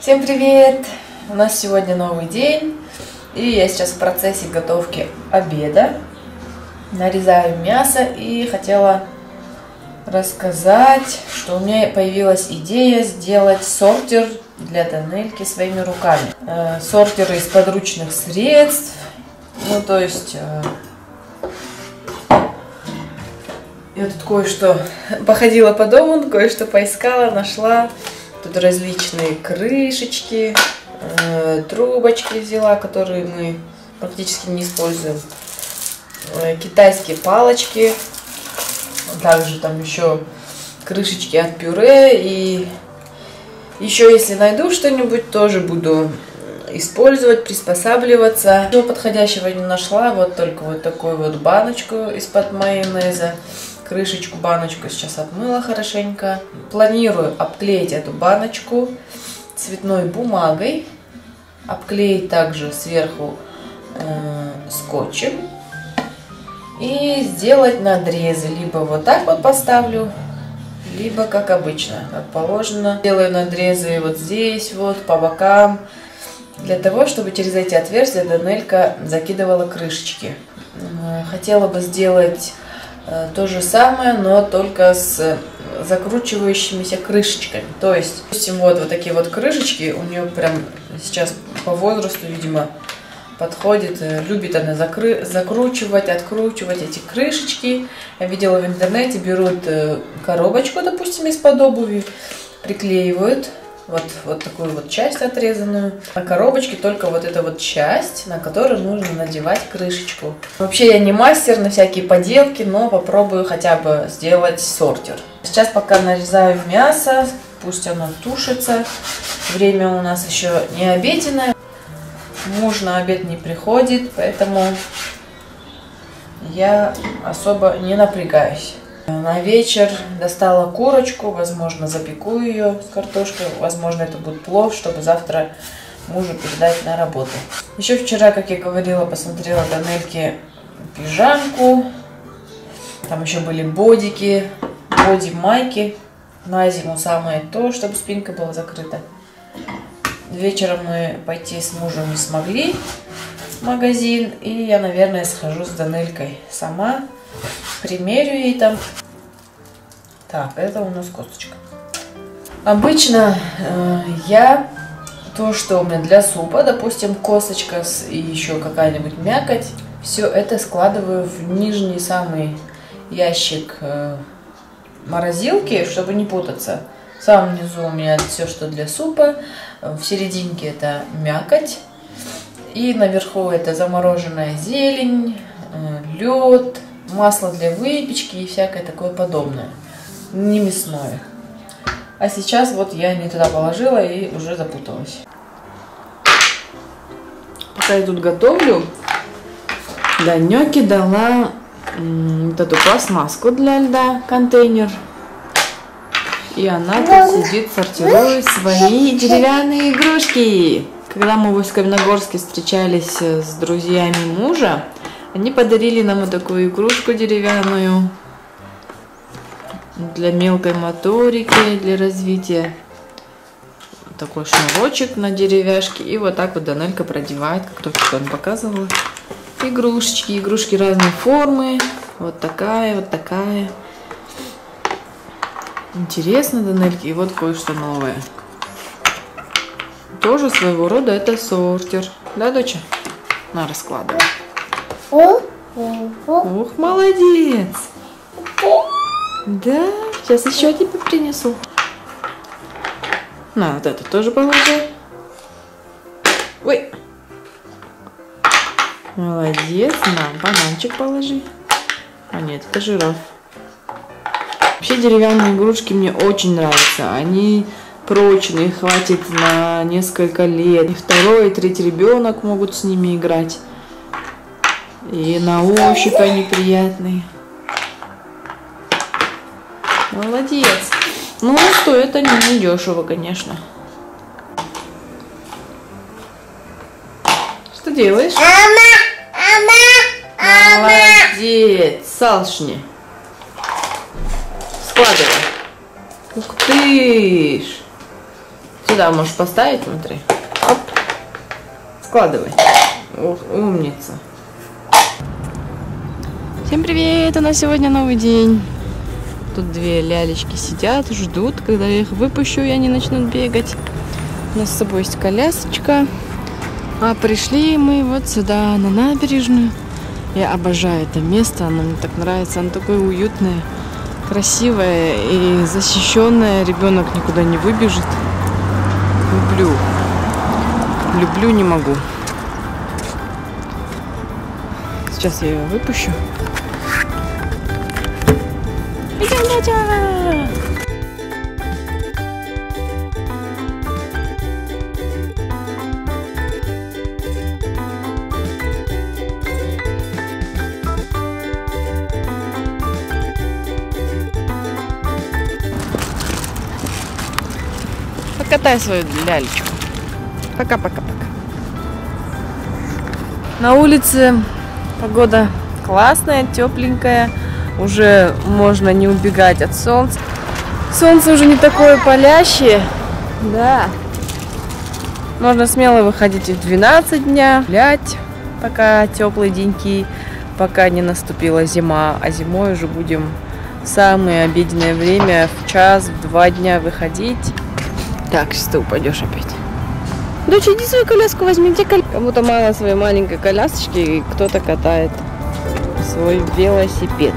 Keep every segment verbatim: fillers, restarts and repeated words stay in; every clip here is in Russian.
Всем привет! У нас сегодня новый день, и я сейчас в процессе готовки обеда. Нарезаю мясо и хотела рассказать, что у меня появилась идея сделать сортир для Данельки своими руками. Э, сортир из подручных средств, ну то есть э, я тут кое-что походила по дому, кое-что поискала, нашла. Тут различные крышечки, э, трубочки взяла, которые мы практически не используем. Э, китайские палочки. Также там еще крышечки от пюре. И еще если найду что-нибудь, тоже буду использовать, приспосабливаться. Ничего подходящего не нашла. Вот только вот такую вот баночку из-под майонеза. Крышечку, баночку сейчас отмыла хорошенько. Планирую обклеить эту баночку цветной бумагой. Обклеить также сверху э, скотчем. И сделать надрезы. Либо вот так вот поставлю, либо как обычно, как положено. Делаю надрезы вот здесь, вот по бокам. Для того, чтобы через эти отверстия Данелька закидывала крышечки. Хотела бы сделать то же самое, но только с закручивающимися крышечками. То есть, допустим, вот, вот такие вот крышечки. У нее прям сейчас по возрасту, видимо, подходит. Любит она закры... закручивать, откручивать эти крышечки. Я видела в интернете, берут коробочку, допустим, из-под обуви, приклеивают вот, вот такую вот часть отрезанную. На коробочке только вот эта вот часть, на которую нужно надевать крышечку. Вообще я не мастер на всякие поделки, но попробую хотя бы сделать сортир. Сейчас пока нарезаю мясо, пусть оно тушится. Время у нас еще не обеденное. Муж на обед не приходит, поэтому я особо не напрягаюсь. На вечер достала курочку, возможно, запеку ее с картошкой, возможно, это будет плов, чтобы завтра мужу передать на работу. Еще вчера, как я говорила, посмотрела Данельке пижамку, там еще были бодики, боди-майки, на зиму самое то, чтобы спинка была закрыта. Вечером мы пойти с мужем не смогли в магазин, и я, наверное, схожу с Данелькой сама. Примерю ей там. Так, это у нас косточка. Обычно э, я то, что у меня для супа, допустим, косточка с, и еще какая-нибудь мякоть, все это складываю в нижний самый ящик э, морозилки, чтобы не путаться. В самом низу у меня все, что для супа, в серединке это мякоть, и наверху это замороженная зелень, э, лед, масло для выпечки и всякое такое подобное, не мясное. А сейчас вот я не туда положила и уже запуталась. Пока я тут готовлю, Данёке дала вот эту пластмасску для льда, контейнер. И она тут сидит, сортирует свои деревянные игрушки. Когда мы в Каменногорске встречались с друзьями мужа, они подарили нам вот такую игрушку деревянную для мелкой моторики, для развития. Вот такой шнурочек на деревяшке. И вот так вот Данелька продевает, как только что он показывал, игрушечки. Игрушки разной формы. Вот такая, вот такая. Интересно, Данельке. И вот кое-что новое. Тоже своего рода это сортир. Да, доча? На, раскладывай. Ух, молодец! Да, сейчас еще тебе принесу. На, вот это тоже положи. Ой! Молодец, на, бананчик положи. А нет, это жираф. Вообще деревянные игрушки мне очень нравятся. Они прочные, хватит на несколько лет. И второй, и третий ребенок могут с ними играть. И на ощупь они приятные. Молодец. Ну, стоит они недешево, конечно. Что делаешь? Молодец. Салшни. Складывай. Ух ты ж. Сюда можешь поставить, смотри. Оп. Складывай. Ух, умница. Всем привет! У нас сегодня новый день. Тут две лялечки сидят, ждут, когда я их выпущу, и они начнут бегать. У нас с собой есть колясочка. А пришли мы вот сюда, на набережную. Я обожаю это место, оно мне так нравится. Оно такое уютное, красивое и защищенное. Ребенок никуда не выбежит. Люблю. Люблю, не могу. Сейчас я ее выпущу. Идем, дядя! Покатай свою лялечку. Пока-пока-пока. На улице погода классная, тепленькая. Уже можно не убегать от солнца. Солнце уже не такое палящее. Да. Можно смело выходить в двенадцать дня, гулять, пока теплые деньки, пока не наступила зима. А зимой уже будем в самое обеденное время, в час, в два дня выходить. Так, сейчас ты упадешь опять. Доча, иди свою коляску возьми, где коляска? Кому-то мало своей маленькой колясочки, и кто-то катает свой велосипед.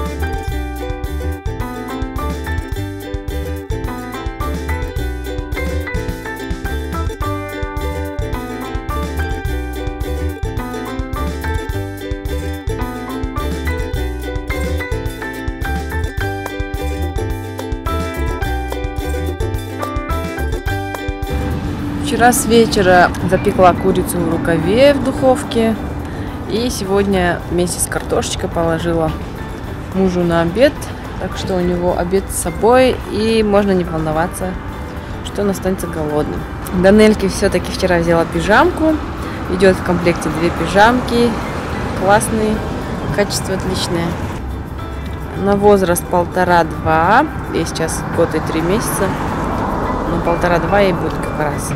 Вчера с вечера запекла курицу в рукаве в духовке. И сегодня вместе с картошечкой положила мужу на обед. Так что у него обед с собой. И можно не волноваться, что он останется голодным. Данельке все-таки вчера взяла пижамку. Идет в комплекте две пижамки. Классные, качество отличное. На возраст полтора-два. Ей сейчас год и три месяца. Но полтора-два ей будет как раз.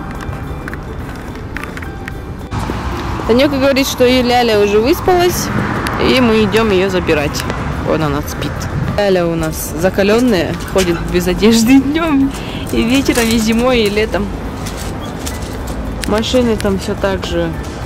Танёка говорит, что ее Ляля уже выспалась, и мы идем ее забирать. Вон она спит. Ляля у нас закаленная, ходит без одежды днем, и вечером, и зимой, и летом. Машины там все так же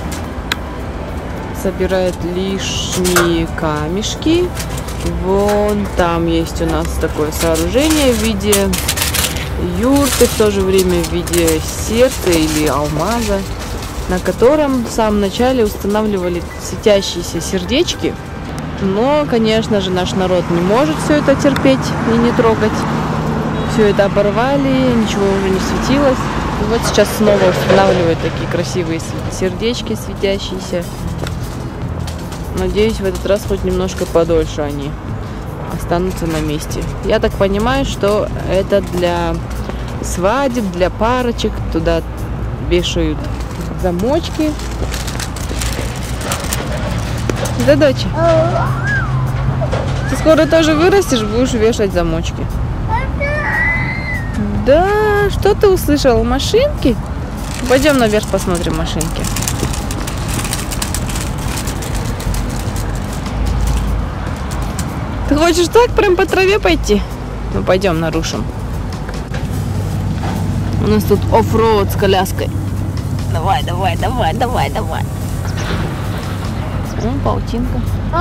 собирают лишние камешки. Вон там есть у нас такое сооружение в виде юрты, в то же время в виде сердца или алмаза, на котором в самом начале устанавливали светящиеся сердечки. Но, конечно же, наш народ не может все это терпеть и не трогать. Все это оборвали, ничего уже не светилось. И вот сейчас снова устанавливают такие красивые сердечки светящиеся. Надеюсь, в этот раз хоть немножко подольше они останутся на месте. Я так понимаю, что это для свадеб, для парочек. Туда вешают замочки. Да, доча? Ты скоро тоже вырастешь, будешь вешать замочки. Да, что ты услышал? Машинки? Пойдем наверх посмотрим машинки. Ты хочешь так прям по траве пойти? Ну пойдем, нарушим. У нас тут оффроуд с коляской. Давай, давай, давай, давай, давай. Ну, паутинка.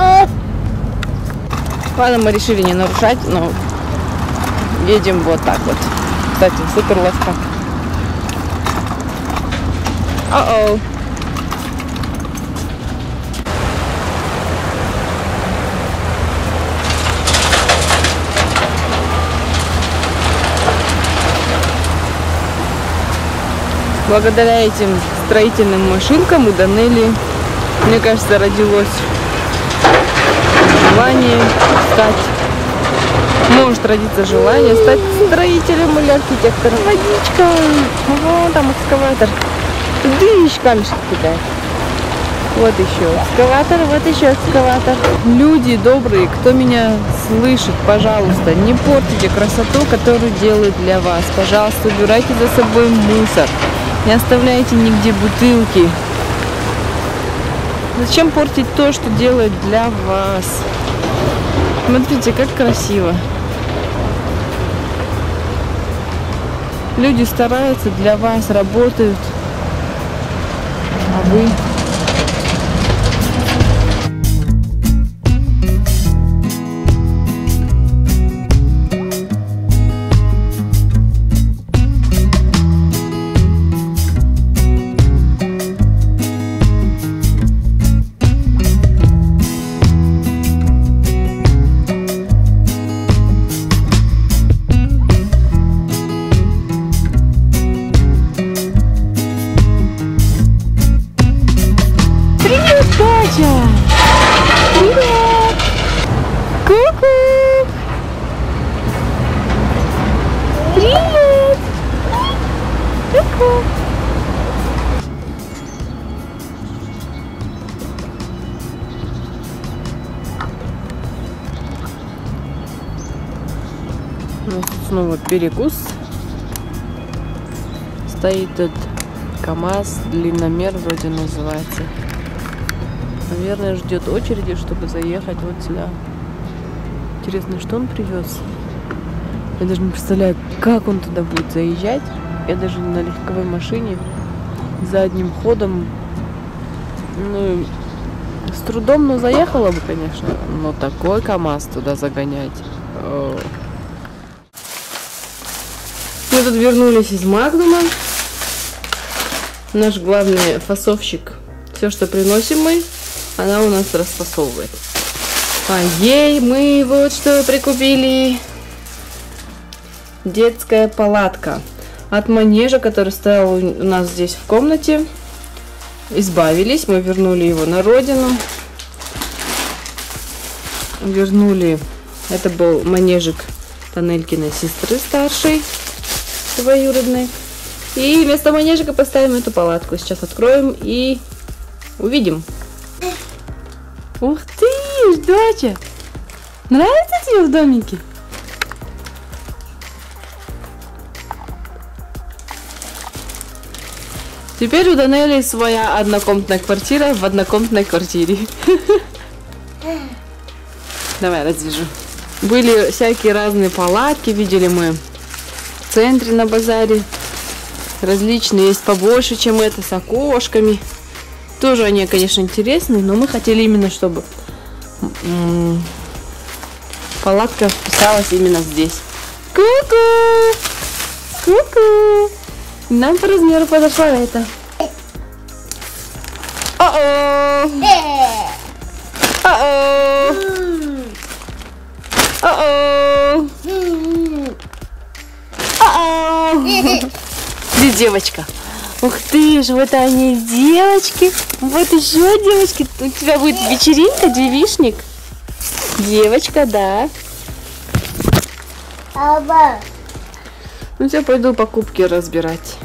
Ладно, мы решили не нарушать, но едем вот так вот. Кстати, супер ловко. О-оу. Благодаря этим строительным машинкам у Данели, мне кажется, родилось желание стать, может родиться желание стать строителем или архитектором. Водичка, вон там экскаватор. Дыщ, камешек кидает. Вот еще экскаватор, вот еще экскаватор. Люди добрые, кто меня слышит, пожалуйста, не портите красоту, которую делают для вас. Пожалуйста, убирайте за собой мусор. Не оставляйте нигде бутылки. Зачем портить то, что делают для вас? Смотрите, как красиво. Люди стараются для вас, работают. А вы... Привет! Ку-ку! Привет! Ку-ку! У нас тут снова перекус. Стоит этот КамАЗ, длинномер вроде называется. Наверное, ждет очереди, чтобы заехать вот сюда. Интересно, что он привез? Я даже не представляю, как он туда будет заезжать. Я даже на легковой машине задним ходом, ну, с трудом, но заехала бы, конечно. Но такой КамАЗ туда загонять. О. Мы тут вернулись из Магдума. Наш главный фасовщик. Все, что приносим мы, она у нас расфасовывает. А ей мы вот что прикупили. Детская палатка. От манежа, который стоял у нас здесь в комнате, избавились. Мы вернули его на родину. Вернули. Это был манежик Танелькиной сестры старшей, двоюродной. И вместо манежика поставим эту палатку. Сейчас откроем и увидим. Ух ты, доча! Нравится тебе в домике? Теперь у Данели своя однокомнатная квартира в однокомнатной квартире. Давай раздвижу. Были всякие разные палатки, видели мы в центре на базаре. Различные, есть побольше, чем это, с окошками. Тоже они, конечно, интересные, но мы хотели именно, чтобы м-м, палатка вписалась именно здесь. Ку-ку! Ку-ку! Нам по размеру подошла это. О-о! О-о! О-о! О-о! Где девочка? Ух ты ж, вот они девочки. Вот еще девочки. У тебя будет вечеринка, девичник. Девочка, да. Аба. Ну, я пойду покупки разбирать.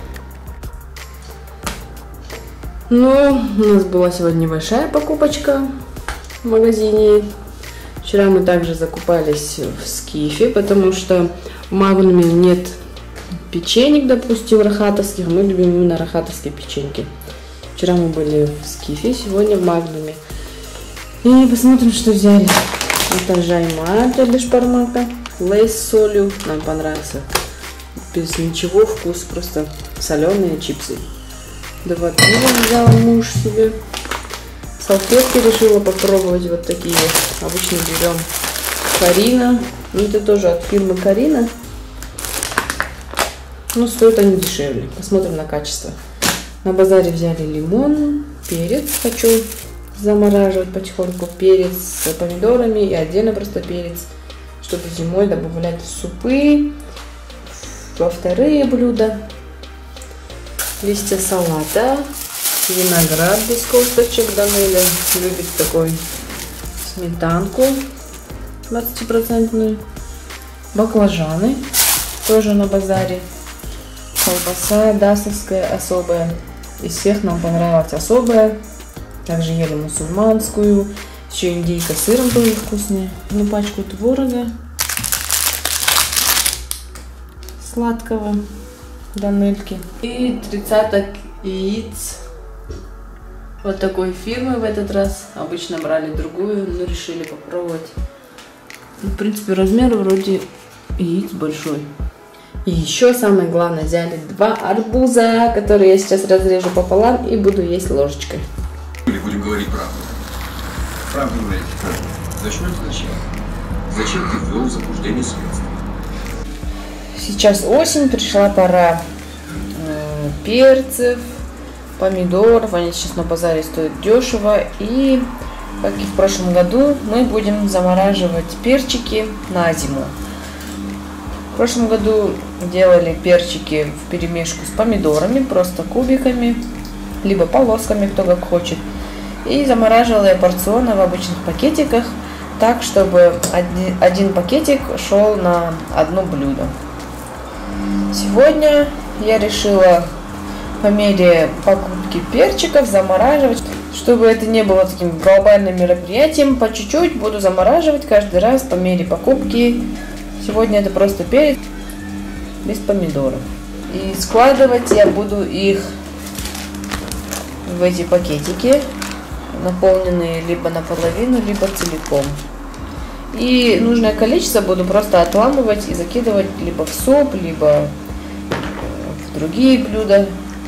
Ну, у нас была сегодня небольшая покупочка в магазине. Вчера мы также закупались в Скифе, потому что в Магнуме нет печенек, допустим, рахатовских. Мы любим именно рахатовские печеньки. Вчера мы были в Скифе, сегодня в Магнуме. И посмотрим, что взяли. Это жайма для бешбармака. Лейс с солью. Нам понравился. Без ничего, вкус просто соленые чипсы. Два пива взял муж себе. Салфетки решила попробовать вот такие. Обычно берем Карина. Ну, это тоже от фирмы Карина. Но стоят они дешевле. Посмотрим на качество. На базаре взяли лимон, перец. Хочу замораживать потихоньку. Перец с помидорами и отдельно просто перец, чтобы зимой добавлять в супы, во вторые блюда. Листья салата, виноград без косточек. Данеля любит такой, сметанку двадцатипроцентную, баклажаны тоже на базаре, колбаса дасовская особая. Из всех нам понравилась особая, Также ели мусульманскую. Еще индейка с сыром были вкусные. Одну пачку творога сладкого, данельки. И тридцаток яиц. Вот такой фирмы в этот раз. Обычно брали другую, но решили попробовать. В принципе, размер вроде яиц большой. И еще самое главное, взяли два арбуза, которые я сейчас разрежу пополам и буду есть ложечкой. Или будем говорить правду? Правду говорите. Начнем сначала. Зачем ты ввел в заблуждение следствие? Сейчас осень, пришла пора э, перцев, помидоров. Они сейчас на базаре стоят дешево. И, как и в прошлом году, мы будем замораживать перчики на зиму. В прошлом году делали перчики в перемешку с помидорами, просто кубиками, либо полосками, кто как хочет. И замораживала я порционно в обычных пакетиках, так, чтобы один, один пакетик шел на одно блюдо. Сегодня я решила по мере покупки перчиков замораживать, чтобы это не было таким глобальным мероприятием. По чуть-чуть буду замораживать каждый раз по мере покупки. Сегодня это просто перец без помидоров. И складывать я буду их в эти пакетики, наполненные либо наполовину, либо целиком. И нужное количество буду просто отламывать и закидывать либо в суп, либо в другие блюда.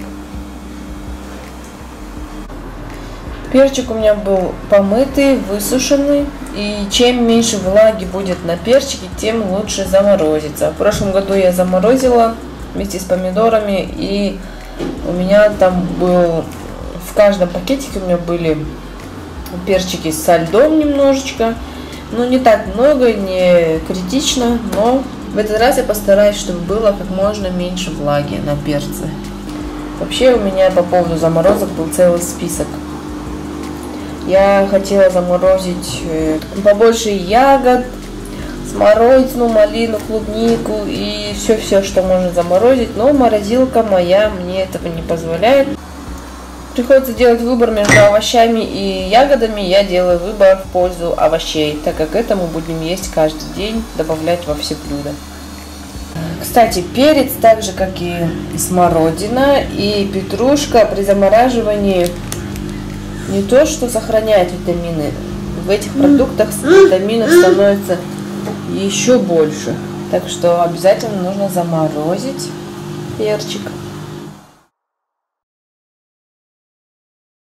Перчик у меня был помытый, высушенный. И чем меньше влаги будет на перчике, тем лучше заморозится. В прошлом году я заморозила вместе с помидорами. И у меня там был, в каждом пакетике у меня были перчики со льдом немножечко. Ну, не так много, не критично, но в этот раз я постараюсь, чтобы было как можно меньше влаги на перце. Вообще у меня по поводу заморозок был целый список. Я хотела заморозить побольше ягод, смородину, малину, клубнику и все-все, что можно заморозить, но морозилка моя мне этого не позволяет. Приходится делать выбор между овощами и ягодами. Я делаю выбор в пользу овощей, так как это мы будем есть каждый день, добавлять во все блюда. Кстати, перец, так же как и смородина и петрушка, при замораживании не то что сохраняет витамины, в этих продуктах витаминов становится еще больше. Так что обязательно нужно заморозить перчик.